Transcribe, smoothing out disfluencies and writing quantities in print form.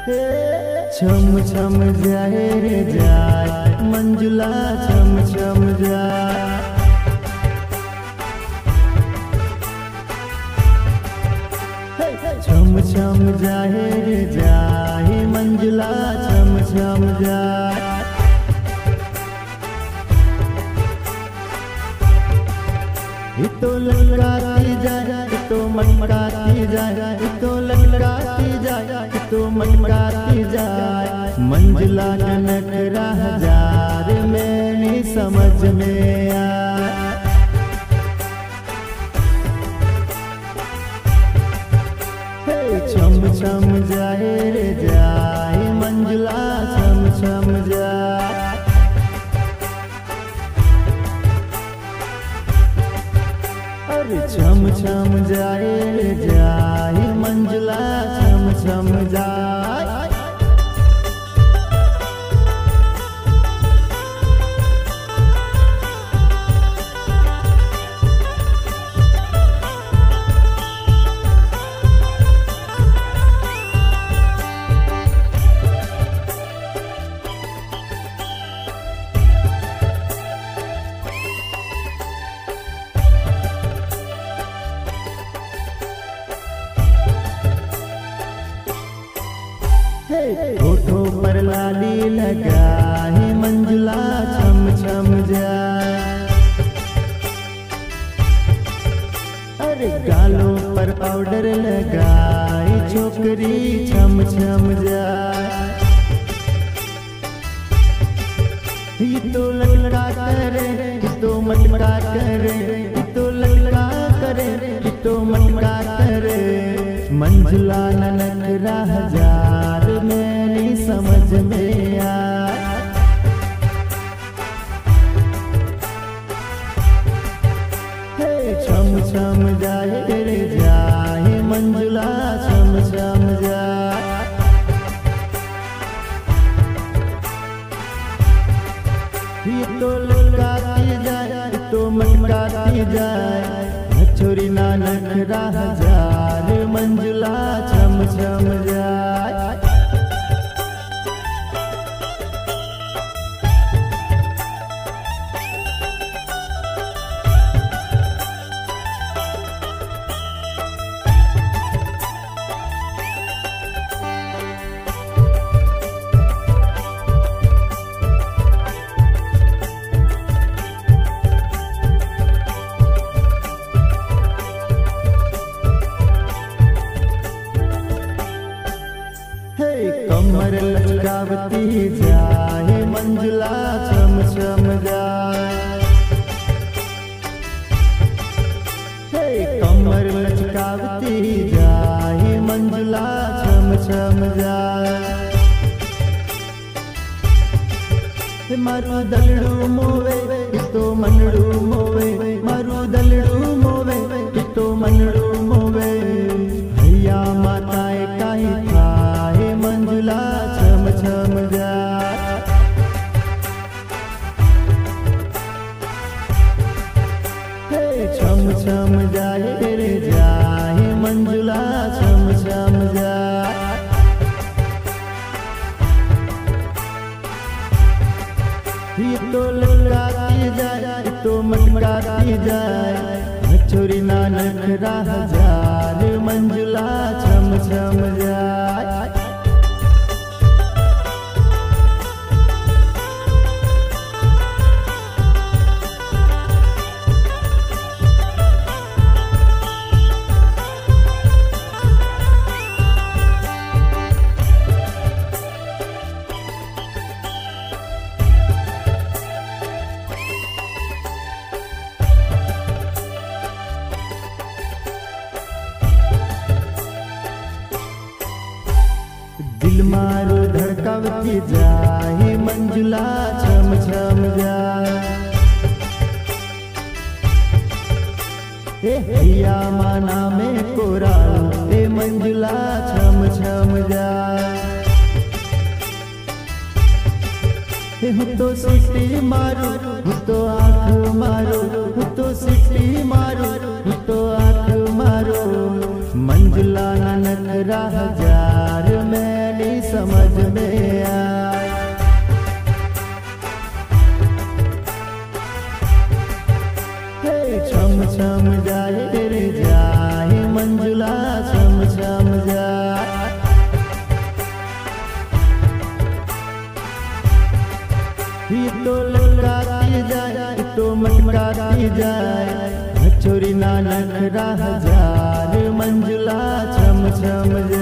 छम छम जाए रे जाए मंजुला छम छम जाए। छम छम जाए रे जाए मंजुला छम छम जाए। तो ललकाती जाए तो मनकाती जाए तो ललकाती जाए तो मनकाती जाए। मंजुला कनक हजार मैंने समझ में आए। छम छम जाए रे जाए मंजुला छम छम जाए। अरे छम छम जाए रे जाए मंजुला छम छम जाए। होठों पर लाली लगाए मंजुला छम छम जाए। अरे गालों पर पाउडर लगाए छोकरी छम छम जाए। ये तो ललका करे ये तो मटका करे ये तो ललका करे ये तो मटका करे। मंजुला ननक हजार मेरी समझ में आए। छम छम जाए रे जाए मंजुला छम छम जाए। ये तो ललकाती जाए तो मटकाती जाए। छोरी नानक हजार मंजुला छम छम जाए। कमर लचकावती जाए मंजुला छम छम जाए। कमर लचकावती जाए मंजुला छम छम जाए। मारू दलड़ू मोवे तो मनड़ू मोवे मारू दलड़ू मोवे तो मनड़ू मोवे। भैया माताए काई खाए मंजुला छम छम जाए। छम छम जाए रे जाए मंजुला छम छम जाए। ये तो ललकाती जाए तो मटकाती जाए। छोरी नानक हजार मंजुला छम छम जाए। दिल मारो धड़कावती जाए मंजुला छम छम जाए। भैया माना में कोरालू ए मंजुला छम छम जाए। तो सीटी मारो तो आँख मारो तो सीटी मारो तो आँख मारो। मंजुला ननक हजार मैंने समझ में आए। छम छम जाए रे जाए मंजुला छम छम जाए। ये तो ललकाती जाए ये तो मटकाती जाए छोरी नानक राह जार मंजुला छम छम जाए।